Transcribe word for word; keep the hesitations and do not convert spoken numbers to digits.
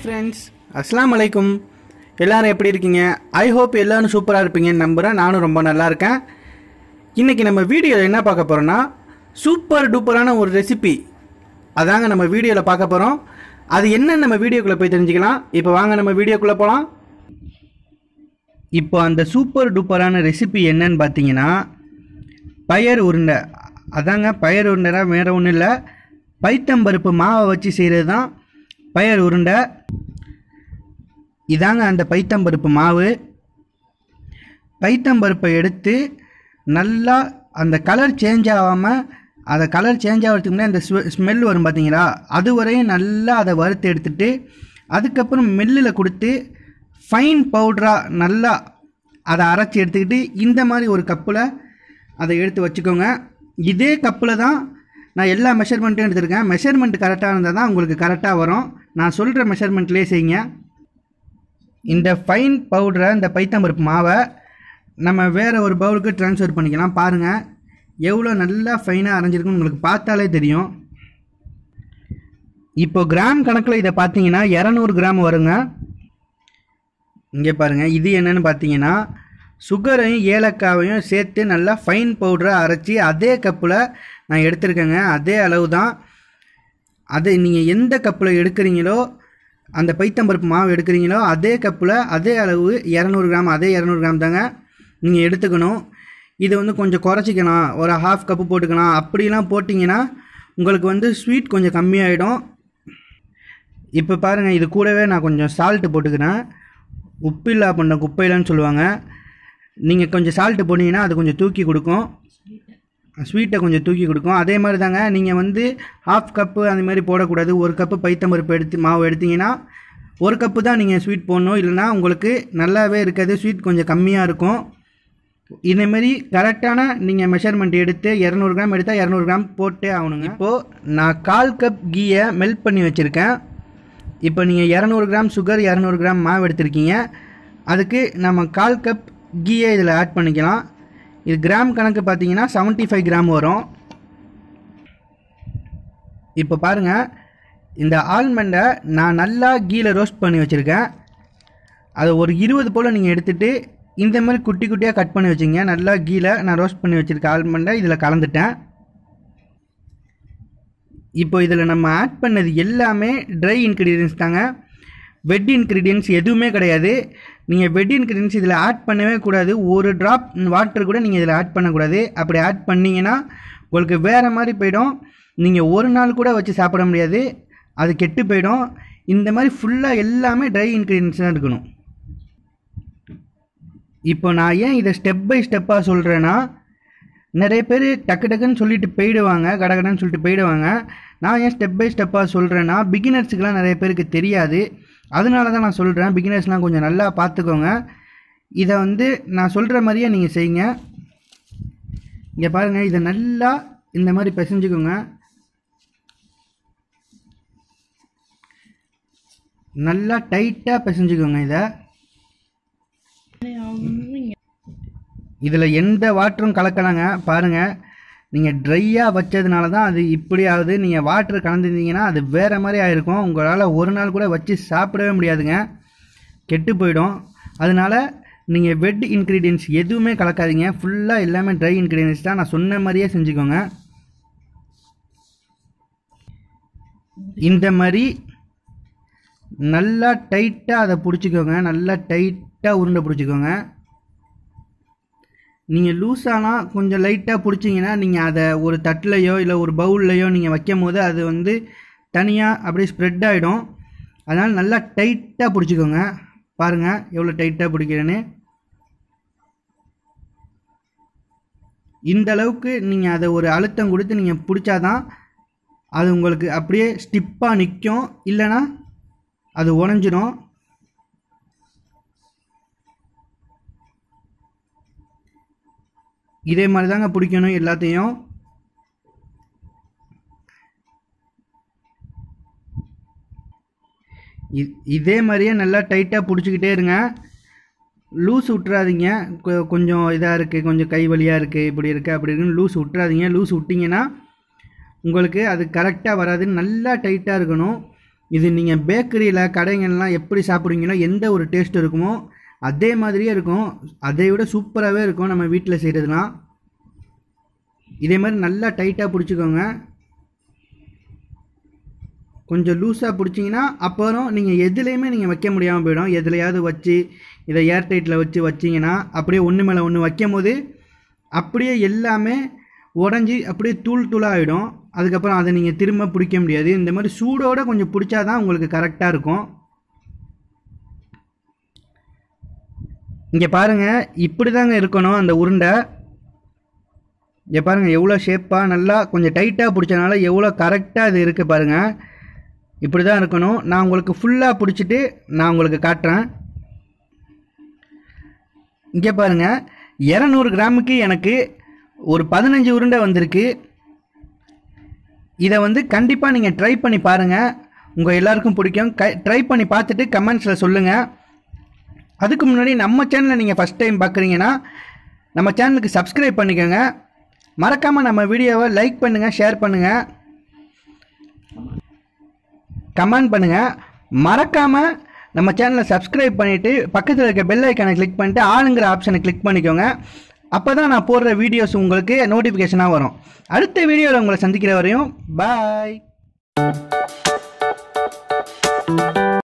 Friends, அஸ்ஸலாமு அலைக்கும். எல்லோரும் எப்படி இருக்கீங்க? ஐ ஹோப் எல்லோரும் சூப்பராக இருப்பீங்கன்னு நம்புகிறேன். நானும் ரொம்ப நல்லா இருக்கேன். இன்றைக்கி நம்ம வீடியோவில் என்ன பார்க்க போகிறோன்னா, சூப்பர் டூப்பரான ஒரு ரெசிபி அதாங்க நம்ம வீடியோவில் பார்க்க போகிறோம். அது என்னன்னு நம்ம வீடியோக்குள்ளே போய் தெரிஞ்சுக்கலாம். இப்போ வாங்க நம்ம வீடியோக்குள்ளே போகலாம். இப்போ அந்த சூப்பர் டூப்பரான ரெசிபி என்னன்னு பார்த்தீங்கன்னா, பயறு உருண்டை. அதாங்க பயறு உருண்டைனா வேறு ஒன்றும் இல்லை, பைத்தம்பருப்பு மாவை வச்சு செய்கிறது தான் பயறு உருண்டை. இதாங்க அந்த பைத்தம்பருப்பு மாவு. பைத்தம்பருப்பை எடுத்து நல்லா அந்த கலர் சேஞ்ச் ஆகாமல், அதை கலர் சேஞ்ச் ஆகிறதுக்கு முன்னாடி அந்த ஸ்மெல் வரும் பார்த்தீங்களா, அது வரையும் நல்லா அதை வறுத்து எடுத்துட்டு அதுக்கப்புறம் மில்லில் கொடுத்து ஃபைன் பவுடராக நல்லா அதை அரைச்சி எடுத்துக்கிட்டு இந்த மாதிரி ஒரு கப்பில் அதை எடுத்து வச்சுக்கோங்க. இதே கப்பில் தான் நான் எல்லா மெஷர்மெண்ட்டும் எடுத்துருக்கேன். மெஷர்மெண்ட் கரெக்டாக இருந்தால் தான் உங்களுக்கு கரெக்டாக வரும். நான் சொல்கிற மெஷர்மெண்ட்லேயே செய்யுங்க. இந்த ஃபைன் பவுடரை, இந்த பைத்தம்பருப்பு மாவை நம்ம வேறு ஒரு பவுலுக்கு ட்ரான்ஸ்ஃபர் பண்ணிக்கலாம். பாருங்கள் எவ்வளோ நல்லா ஃபைனாக அரைஞ்சிருக்குன்னு உங்களுக்கு பார்த்தாலே தெரியும். இப்போ கிராம் கணக்கில் இதை பார்த்தீங்கன்னா இரநூறு கிராம் வருங்க. இங்கே பாருங்கள், இது என்னென்னு பார்த்தீங்கன்னா சுகரையும் ஏலக்காவையும் சேர்த்து நல்லா ஃபைன் பவுடரை அரைச்சி அதே கப்பில் நான் எடுத்துருக்கேங்க. அதே அளவு தான். அது நீங்கள் எந்த கப்பில் எடுக்கிறீங்களோ, அந்த பைத்தம்பருப்பு மாவு எடுக்கிறீங்களோ அதே கப்பில் அதே அளவு இரநூறு கிராம் அதே இரநூறு கிராம் தாங்க நீங்கள் எடுத்துக்கணும். இது வந்து கொஞ்சம் குறைச்சிக்கலாம், ஒரு ஹாஃப் கப்பு போட்டுக்கலாம். அப்படிலாம் போட்டிங்கன்னா உங்களுக்கு வந்து ஸ்வீட் கொஞ்சம் கம்மியாகிடும். இப்போ பாருங்கள், இது கூடவே நான் கொஞ்சம் சால்ட்டு போட்டுக்கிறேன். உப்பில்லா பண்ண குப்பையிலன்னு சொல்லுவாங்க. நீங்கள் கொஞ்சம் சால்ட்டு போட்டிங்கன்னா அது கொஞ்சம் தூக்கி கொடுக்கும், ஸ்வீட்டை கொஞ்சம் தூக்கி கொடுக்கும். அதே மாதிரி தாங்க நீங்கள் வந்து ஹாஃப் கப்பு அந்த மாதிரி போடக்கூடாது. ஒரு கப்பு பைத்தம்பருப்பு எடுத்து மாவு எடுத்திங்கன்னா ஒரு கப்பு தான் நீங்கள் ஸ்வீட் போடணும், இல்லைனா உங்களுக்கு நல்லாவே இருக்காது, ஸ்வீட் கொஞ்சம் கம்மியாக இருக்கும். இதேமாரி கரெக்டான நீங்கள் மெஷர்மெண்ட் எடுத்து இரநூறு கிராம் எடுத்தால் இரநூறு கிராம் போட்டே ஆகணுங்க. இப்போது நான் கால் கப் கீயை மெல்ட் பண்ணி வச்சுருக்கேன். இப்போ நீங்கள் இரநூறு கிராம் சுகர், இரநூறு கிராம் மாவு எடுத்திருக்கீங்க. அதுக்கு நம்ம கால் கப் கீயை இதில் ஆட் பண்ணிக்கலாம். இது கிராம் கணக்கு பார்த்தீங்கன்னா செவன்ட்டி ஃபைவ் கிராம் வரும். இப்போ பாருங்கள், இந்த ஆல்மண்டை நான் நல்லா கீயில் ரோஸ்ட் பண்ணி வச்சுருக்கேன். அதை ஒரு இருபது போல் நீங்கள் எடுத்துகிட்டு இந்த மாதிரி குட்டி குட்டியாக கட் பண்ணி வச்சுங்க. நல்லா கீயில் நான் ரோஸ்ட் பண்ணி வச்சுருக்க ஆல்மண்டை இதில் கலந்துட்டேன். இப்போ இதில் நம்ம ஆட் பண்ணது எல்லாமே ட்ரை இன்க்ரீடியன்ஸ் தாங்க, வெட் இன்க்ரீடியன்ஸ் எதுவுமே கிடையாது. நீங்கள் வெட் இன்க்ரீடியன்ஸ் இதில் ஆட் பண்ணவே கூடாது. ஒரு ட்ராப் வாட்டர் கூட நீங்கள் இதில் ஆட் பண்ணக்கூடாது. அப்படி ஆட் பண்ணிங்கன்னா உங்களுக்கு வேறு மாதிரி போயிடும். நீங்கள் ஒரு நாள் கூட வச்சு சாப்பிட முடியாது, அது கெட்டு போயிடும். இந்த மாதிரி ஃபுல்லாக எல்லாமே ட்ரை இன்க்ரீடியன்ஸ் தான் இருக்கணும். இப்போ நான் ஏன் இதை ஸ்டெப் பை ஸ்டெப்பாக சொல்கிறேன்னா, நிறைய பேர் டக்கு டக்குன்னு சொல்லிட்டு போயிடுவாங்க, கடகடன்னு சொல்லிட்டு போயிடுவாங்க. நான் ஏன் ஸ்டெப் பை ஸ்டெப்பாக சொல்கிறேன்னா, பிகினர்ஸுக்கெலாம் நிறைய பேருக்கு தெரியாது. அதனால தான் நான் சொல்கிறேன். பிகினர்ஸ்லாம் கொஞ்சம் நல்லா பார்த்துக்கோங்க. இதை வந்து நான் சொல்கிற மாதிரியே நீங்கள் செய்யுங்க. இங்கே பாருங்கள், இதை நல்லா இந்த மாதிரி பிசைஞ்சுக்கோங்க. நல்லா டைட்டாக பிசைஞ்சுக்கோங்க. இதை இதில் எந்த வாட்டரும் கலக்கலாங்க. பாருங்கள், நீங்கள் ட்ரையாக வச்சதுனால தான் அது இப்படி ஆகுது. நீங்கள் வாட்டர் கலந்துருந்தீங்கன்னா அது வேறு மாதிரி ஆகிருக்கும். உங்களால் ஒரு நாள் கூட வச்சு சாப்பிடவே முடியாதுங்க, கெட்டு போயிடும். அதனால் நீங்கள் வெட் இன்க்ரீடியன்ஸ் எதுவுமே கலக்காதீங்க. ஃபுல்லாக எல்லாமே ட்ரை இன்க்ரீடியன்ஸ் தான். நான் சொன்ன மாதிரியே செஞ்சுக்கோங்க. இந்த மாதிரி நல்லா டைட்டாக அதை பிடிச்சிக்கோங்க. நல்லா டைட்டாக உருண்டை பிடிச்சிக்கோங்க. நீங்கள் லூஸானால் கொஞ்சம் லைட்டாக பிடிச்சிங்கன்னா நீங்கள் அதை ஒரு தட்டிலையோ இல்லை ஒரு பவுல்லையோ நீங்கள் வைக்கும் போது அது வந்து தனியாக அப்படியே ஸ்ப்ரெட் ஆகிடும். அதனால் நல்லா டைட்டாக பிடிச்சிக்கோங்க. பாருங்கள் எவ்வளோ டைட்டாக பிடிக்கிறேன்னு. இந்த அளவுக்கு நீங்கள் அதை ஒரு அழுத்தம் கொடுத்து நீங்கள் பிடிச்சாதான் அது உங்களுக்கு அப்படியே ஸ்டிப்பாக நிற்கும், இல்லைன்னா அது உடஞ்சிரும். இதே மாதிரி தாங்க பிடிக்கணும் எல்லாத்தையும். இதே மாதிரியே நல்லா டைட்டாக பிடிச்சிக்கிட்டே இருங்க. லூஸ் விட்டுறாதீங்க. கொஞ்சம் இதாக இருக்குது, கொஞ்சம் கை வலியாக இருக்குது, இப்படி இருக்குது அப்படி இருக்குன்னு லூஸ் விட்டுறாதீங்க. லூஸ் விட்டிங்கன்னா உங்களுக்கு அது கரெக்டாக வராது. நல்லா டைட்டாக இருக்கணும். இது நீங்கள் பேக்கரியில் கடைங்கள்லாம் எப்படி சாப்பிட்றீங்களோ எந்த ஒரு டேஸ்ட் இருக்குமோ அதே மாதிரியே இருக்கும். அதை விட சூப்பராகவே இருக்கும் நம்ம வீட்டில் செய்கிறதுலாம். இதே மாதிரி நல்லா டைட்டாக பிடிச்சிக்கோங்க. கொஞ்சம் லூஸாக பிடிச்சிங்கன்னா அப்புறம் நீங்கள் எதுலேயுமே நீங்கள் வைக்க முடியாமல் போயிடும். எதுலையாவது வச்சு இதை ஏர் டைட்டில் வச்சு வச்சிங்கன்னா அப்படியே ஒன்று மேலே ஒன்று வைக்கும் போது அப்படியே எல்லாமே உடஞ்சி அப்படியே தூள் தூளாக ஆகிடும். அதுக்கப்புறம் அதை நீங்கள் திரும்ப பிடிக்க முடியாது. இந்த மாதிரி சூடோடு கொஞ்சம் பிடிச்சா தான் உங்களுக்கு கரெக்டாக இருக்கும். இங்கே பாருங்கள், இப்படி தாங்க இருக்கணும் அந்த உருண்டை. இங்கே பாருங்கள் எவ்வளோ ஷேப்பாக நல்லா கொஞ்சம் டைட்டாக பிடிச்சனால எவ்வளோ கரெக்டாக அது இருக்குது பாருங்கள். இப்படி தான் இருக்கணும். நான் உங்களுக்கு ஃபுல்லாக பிடிச்சிட்டு நான் உங்களுக்கு காட்டுறேன். இங்கே பாருங்கள், இரநூறு கிராமுக்கு எனக்கு ஒரு பதினஞ்சு உருண்டை வந்திருக்கு. இதை வந்து கண்டிப்பாக நீங்கள் ட்ரை பண்ணி பாருங்கள். உங்கள் எல்லாருக்கும் பிடிக்கும். க ட்ரை பண்ணி பார்த்துட்டு கமெண்ட்ஸில் சொல்லுங்கள். அதுக்கு முன்னாடி நம்ம சேனலை நீங்கள் ஃபஸ்ட் டைம் பார்க்குறீங்கன்னா நம்ம சேனலுக்கு சப்ஸ்கிரைப் பண்ணிக்கோங்க. மறக்காமல் நம்ம வீடியோவை லைக் பண்ணுங்கள், ஷேர் பண்ணுங்கள், கமெண்ட் பண்ணுங்கள். மறக்காமல் நம்ம சேனலை சப்ஸ்கிரைப் பண்ணிவிட்டு பக்கத்தில் இருக்க பெல் ஐக்கானை கிளிக் பண்ணிட்டு ஆளுங்கிற ஆப்ஷனை கிளிக் பண்ணிக்கோங்க. அப்போ தான் நான் போடுற வீடியோஸ் உங்களுக்கு நோட்டிஃபிகேஷனாக வரும். அடுத்த வீடியோவில் உங்களை சந்திக்கிற வரையும் பாய்.